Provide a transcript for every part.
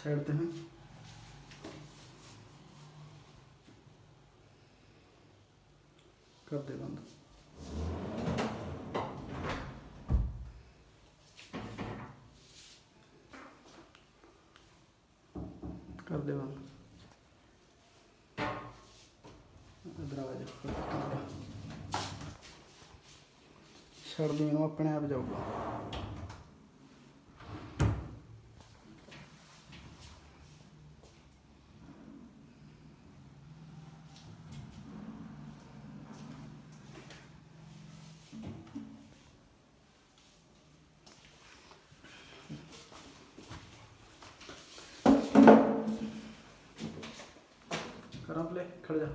Side ते हैं, कर दे बंद। कर दे बंद। दरवाजा छड़ दी, अपने आप जाऊगा। करा प्ले, खड़ जा।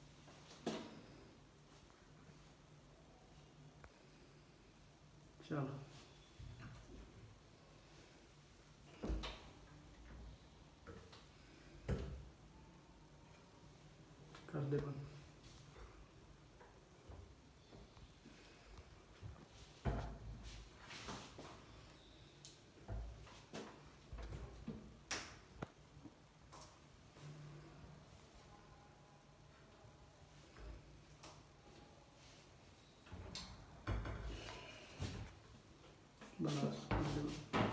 चलो कर दे बंद। बस